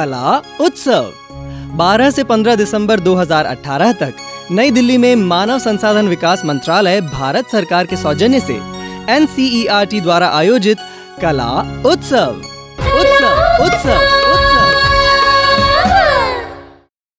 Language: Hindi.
कला उत्सव। 12 से 15 दिसंबर 2018 तक नई दिल्ली में मानव संसाधन विकास मंत्रालय भारत सरकार के सौजन्य से NCERT द्वारा आयोजित कला उत्सव।